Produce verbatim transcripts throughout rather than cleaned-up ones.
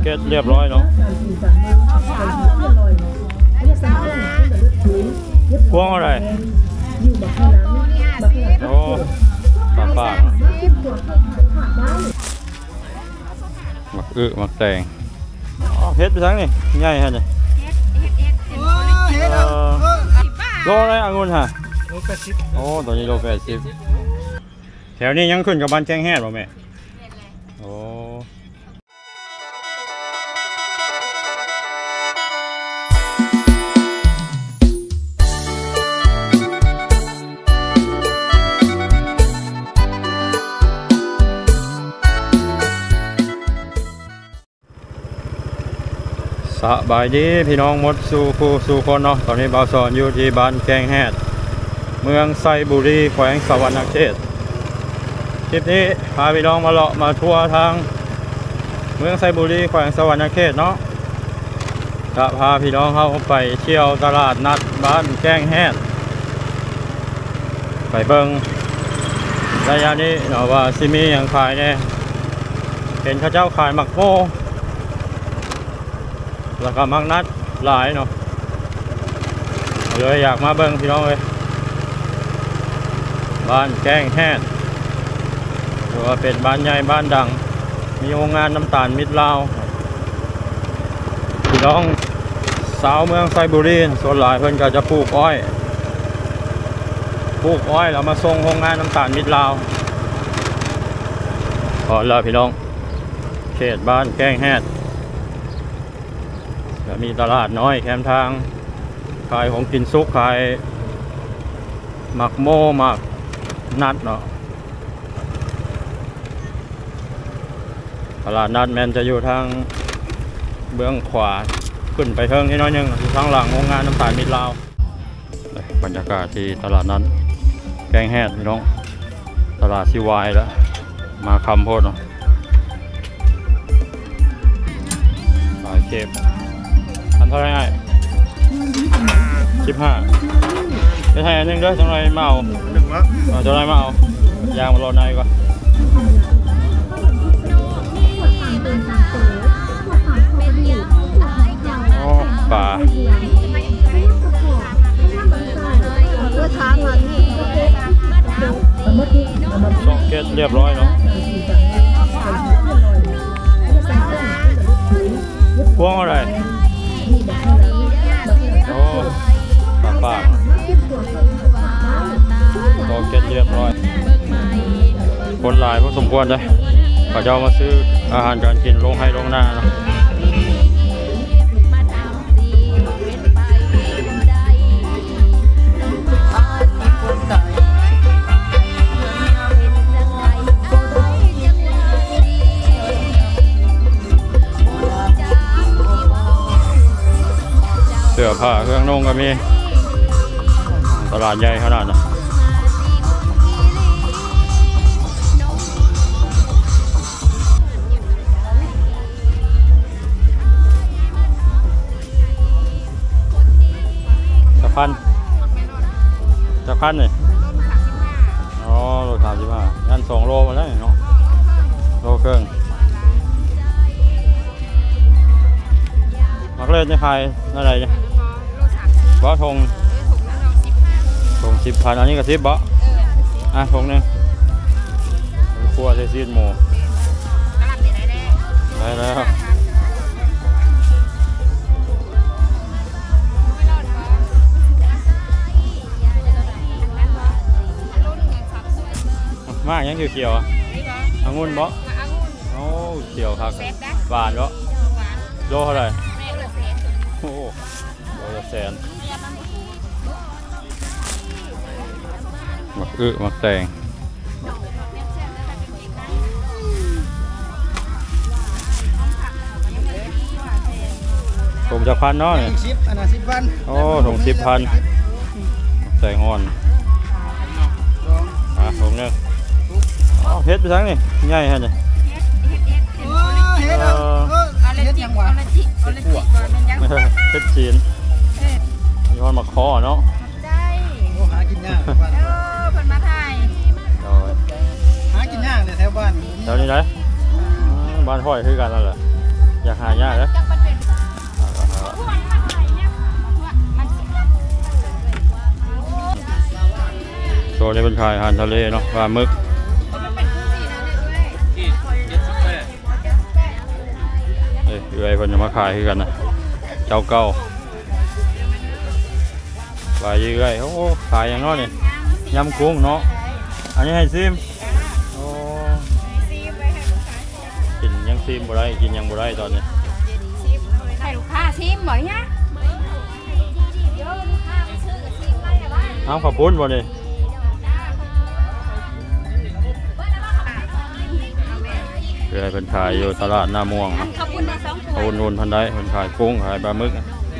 ก็ตเรียบร้อยเนาะพวงอะไรโอ้ปากปากหมักอึหมักแตงเฮ็ดไปทั้งนี่ใหญ่ฮะเนี่ยโลอะไรองุ่นฮะโลแปดสิบโอ้ตอนนี้โลแปดสิบแถวนี้ยังขึ้นกับบ้านแจ้งแห่ป่ะแม่โอ้สบายดีพี่น้องมดสู่คู่สู่คนเนาะตอนนี้บ่าวสอนอยู่ที่บ้านแกงแฮดเมืองไซบุรีแขวงสวรรณเขตคลิปนี้พาพี่น้องมาเลาะมาทัวร์ทางเมืองไซบุรีแขวงสวรรณเขตเนาะจะพาพี่น้องเข้าไปเที่ยวตลาดนัดบ้านแกงแฮดไปเบิ่งระยะนี้เนาะว่าซิมีอย่างขายเนี่ยเห็นข้าเจ้าขายหมักโมแล้วก็มักนัดหลายเนาะเลยอยากมาเบิ่งพี่น้องเลยบ้านแกงแฮดถือว่าเป็นบ้านใหญ่บ้านดังมีโรงงานน้ำตาลมิตรลาวพี่น้องสาวเมืองไซบุรีส่วนหลายเพิ่นก็จะปลูกอ้อยปลูกอ้อยแล้วมาส่งโรงงานน้ำตาลมิตรลาวพอแล้วพี่น้องเขตบ้านแกงแฮดมีตลาดน้อยแคมทางขายของกินซุกขายหมักโม่หมักนัดเนาะตลาดนัดแมนจะอยู่ทางเบื้องขวาขึ้นไปเทิงนิดน้อยนึงอยู่ทางหลังโรงงานน้ำตาลมิตรลาวบรรยากาศที่ตลาดนัดแกงแฮดพี่น้องตลาดซีวายแล้วมาคำโพดเนาะขายเก็บอันเท่าไรไงสิบห้าจะให้อันนึงด้วยจังไรเมาหนึ่งวะจังไรเมายางมารอในก่อนโอ้ป่าสองเกตเรียบร้อยเนาะพวงอะไรโอ้ปากปากโอเคเรียบร้อยคนหลายพอสมควรเลยเขาจะมาซื้ออาหารการกินลงให้ลงหน้าเนาะเสื้อผ้าเครื่องนุ่งก็มีตลาดใหญ่ขนาดนะจะพันจะพันเลยอ๋อโลสามสิบห้ายันสองโลมาแล้วเนาะโลเครื่องมักเล่นจะขายอะไรเนี่ยบ่ทงทงสิบพันอันนี้ก็สิบบ่อ่ะทงหนึ่งครัวเซซีนหมูได้แล้วมากยังเขียวๆองุ่นบ่โอ้เขียวครับหวานบ่โลเท่าไหร่โอ้โหละแสนหมักอึหมักแตงถุงจะพันเนาะเนี่ยสิบอันนั้นสิบพันโอ้ถุงสิบพันแตงอ่อนอ่ะถุงนึงเฮ็ดไปทั้งนี่ใหญ่ฮะเนี่ยเฮ็ดเฮ็ดยังวะเฮ็ดจีนมีคนมาคอเนาะได้หากินยากเออเพิ่นมาถ่ายหากินยากเลยแถวบ้านแถวนี้ไหนบ้านห้อยคือกันนั่นแหละอยากหายากเลยโซนนี้เป็นขายอาหารทะเลเนาะปลาหมึกเอ้ยเอ้ยคนจะมาขายคือกันนะเจ้าเก่าปลายี่เอ้ยโอ้ขายอย่างน้อยนี่ยำกุ้งเนาะอันนี้ให้ซิมโอ้กินยังซิมบ่ได้กินยังบ่ได้ตอนนี้ให้ลูกค้าชิมบ่อยนะอ้าวขอบคุณบ่นี่เอ้ยเป็นขายอยู่ตลาดหน้าม่วงนะขอบคุณนะสองคนเอาอุ่นๆพันได้เป็นขายกุ้งขายปลาหมึก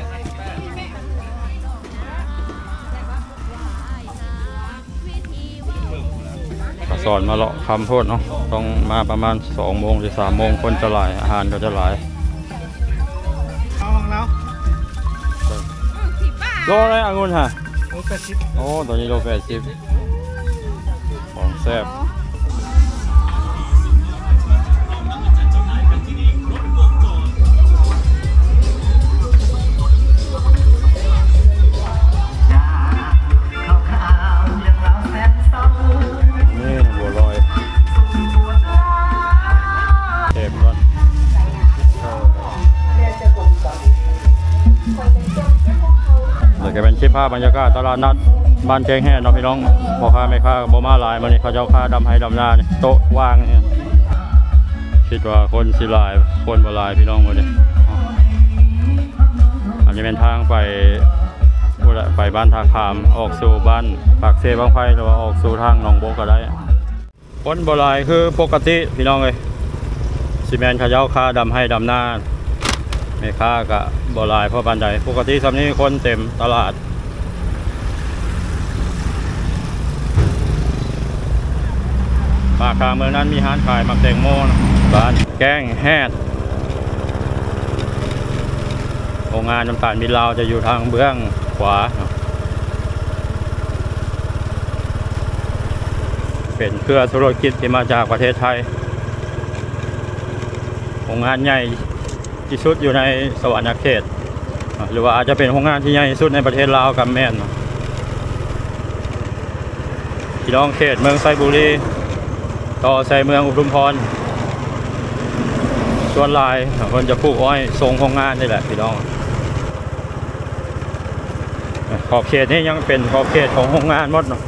สอนมาเลาะคำโพดเนาะต้องมาประมาณสองโมงหรือสามโมงคนจะหลายอาหารก็จะหลายเอาของเราโลอะไรองุ่นฮะโลแปดสิบโอ้ตัวนี้โลแปดสิบของแซ่บจะเป็นคลิปภาพบรรยากาศตลาดนัดบ้านแกงแห่เนาะพี่น้องพ่อค้าแม่ค้าโบมาลายมันนี่เขาเจ้าค้าดำให้ดำหน้านี่โต๊ะว่างเนี่ยคิดว่าคนสิลายคนบ่ลายพี่น้องหมดเลยอันนี้เป็นทางไปไปบ้านท่าขามออกสู่บ้านปากเซบางไฟหรือว่าออกสู่ทางหนองโบกก็ได้คนบ่ลายคือปกติพี่น้องเลยซีเมนต์เขาเจ้าค้าดำให้ดำหน้าแม่ค้าก็บ่หลายเพราะบันไดปกติสำนี้คนเต็มตลาดปากทางเมืองนั้นมีร้านขายมักแตงโมบ้านแกงแฮดโรงงานน้ำตาลมิลลาวจะอยู่ทางเบื้องขวาเป็นเครือธุรกิจที่มาจากประเทศไทยโรงงานใหญ่ที่สุดอยู่ในสวรรค์เขตหรือว่าอาจจะเป็นโรงงานที่ใหญ่ที่สุดในประเทศลาวกับแม่นพี่น้องเขตเมืองไซบุรีต่อใส่เมืองอุทุมพรส่วนลายคนจะปลูกอ้อยทรงโรงงานนี่แหละพี่น้องขอบเขตนี้ยังเป็นขอบเขตของโรงงานหมดเนาะ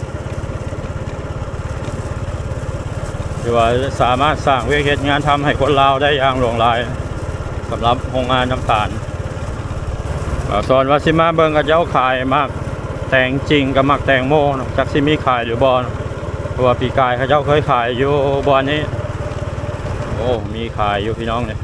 หรือว่าสามารถสร้างเวทีงานทำให้คนลาวได้อย่างหลวงหลายสำหรับโรงงานน้ำตาลส่วนวาซิมาเบิงกับเจ้าขายมากแตงจริงกับมักแตงโมจักซิมีขายหรือบอลตัวปีกายเขาเจ้าเคยขายอยู่บอลนี้โอ้มีขายอยู่พี่น้องเนี่ย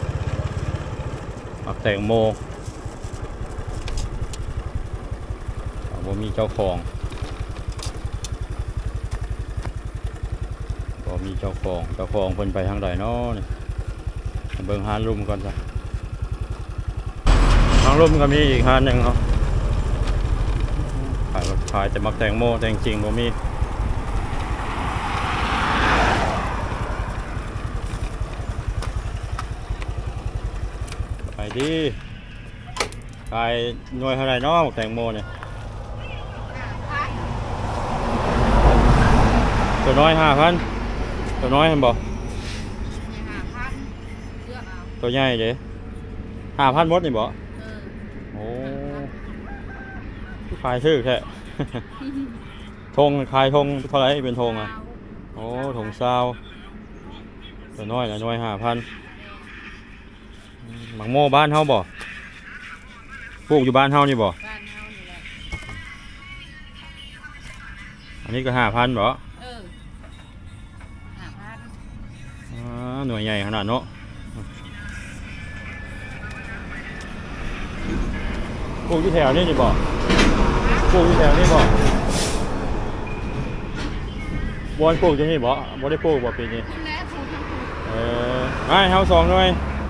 มักแตงโมบ่มีเจ้าของบ่มีเจ้าของเจ้าของเพิ่นไปทางใดเนาะเบิ่งฮานลุ่มก่อนจ้ะฮานลุ่มก็มีอีกฮานหนึ่งเขาขายขายแต่มักแตงโมแต่จริงๆบ่มีขายดีขายหน่วยเท่าไรเนาะมักแตงโมเนี่ยตัวน้อยห้าพันตัวน้อยเห็นบ่ตัวใหญ่เด้ห้าพันมดนี่บ่โอ้ขายชื่อแค่ธงขายธงเท่าไรเป็นธงอ่ะโอ้ธงซาวตัวน้อยละน้อยห้าพันหมักโม่บ้านเฮาบ่ปลูกอยู่บ้านเฮานี่บ่อันนี้ก็ห้าพันบ่หน่วยใหญ่ขนาดเนาะปลูกที่แถวนี่นี่บ่ปลูกที่แถวนี่บ่บอลปลูกที่นี่บ่บ่ได้ปลูกบ่ปีนี้เออไอ้เฮาสองหน่วย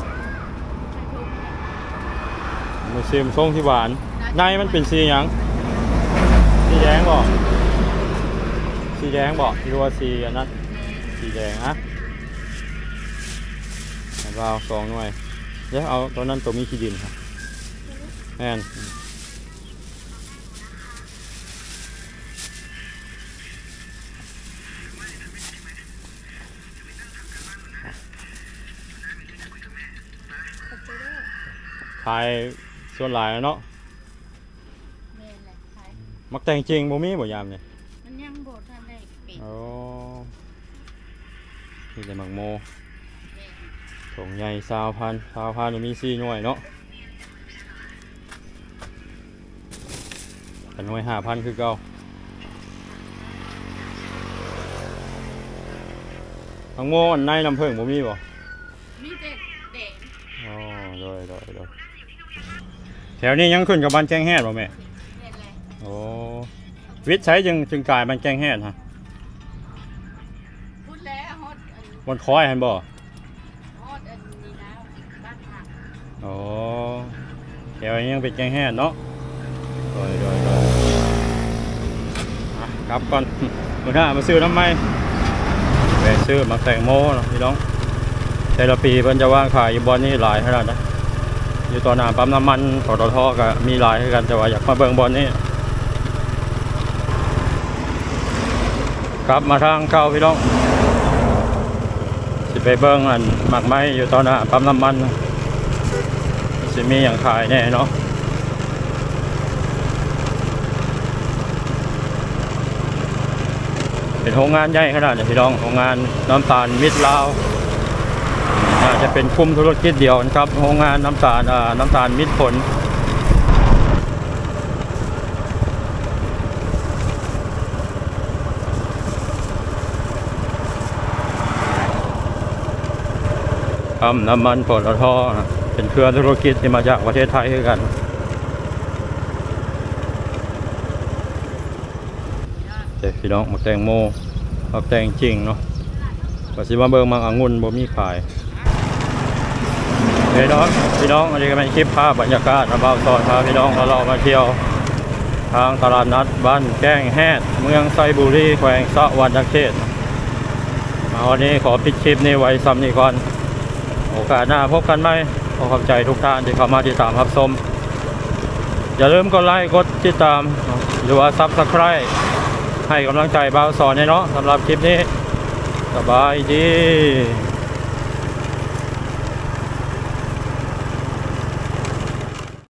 มาชิมส้มที่หวานในมันเป็นสีหยังสีแดงบ่สีแดงบ่หรือว่าสีอันนั้นสีแดงฮะเราสองหน่วยเดี๋ยวเอาตัวนั้นตัวมีขี้ดินครับแม่นขายส่วนหลายเนาะแม่นแหละขายมักแต่งจริงบ่มีบ่ยามเนี่ยมันยังบ่ทันได้ปิดอ๋อนี่แต่หมักโมแม่นถุงใหญ่สาวพันสาวพันมีสี่หน่วยเนาะแต่หน่วยห้าพันคือเก่าหมักโมอันในลำเพิ่งบ่มีบ่มีแต่แดงอ๋อโดยโดยโดยแถวนี้ยังขึ้นกับบ้านแจ้งแฮดบ่แม่แม่นแหละโอ้วิทย์ใช้จึงจึงกลายบ้านแจ้งแฮดฮะพูดแล้วฮอดอันบนคอยหันบ่ฮอดอันนี้นะบ้านผักโอ้แถวนี้ยังเป็นแจ้งแฮดเนาะโดยโดยโดยอ่ะครับก่อนมื้อหน้ามาซื้อน้ำไหมไปซื้อมาแต่งโมเนาะพี่น้องแต่ละปีเพิ่นจะว่างขายอยู่บ่อนนี้หลายขนาดนะอยู่ต่อหน้าปั๊มน้ำมันปตทก็มีหลายคือกันแต่ว่าอยากมาเบิ่งบ่อนนี้ครับมาทางเก่าพี่น้องสิไปเบิ่งอันหมักไม้อยู่ต่อหน้าปั๊มน้ำมันสิมีอย่างขายแน่เนาะเป็นโรงงานใหญ่ขนาดนี้พี่น้องโรงงานน้ำตาลมิตรลาวน่าจะเป็นกลุ่มธุรกิจเดียวกันครับโรงงานน้ำตาลอ่าน้ำตาลมิตรผลปั๊มน้ำมันปตทเป็นเครือธุรกิจที่มาจากประเทศไทยคือกันเด็กพี่น้องมักแตงโมมักแตงจริงเนาะปัจจุบันเบิ่งมักองุ่นบ่มีขายเฮ้ยน้องพี่น้องอันนี้ก็เป็นคลิปภาพบรรยากาศระเบ้าตอนพาพี่น้องมาเรามาเที่ยวทางตลาดนัดบ้านแก้งแฮดเมืองไซบุรีแขวงสะหวรรณเขตวันนี้ขอปิดคลิปนี้ไว้ซ้ำนี้ก่อนโอกาสหน้าพบกันไหมขอขอบใจทุกท่านที่เข้ามาติดตามรับชมอย่าลืมกดไลค์กดติดตามหรือว่าซับสไครบ์ให้กำลังใจบ่าวสอนเนาะสำหรับคลิปนี้สบายดี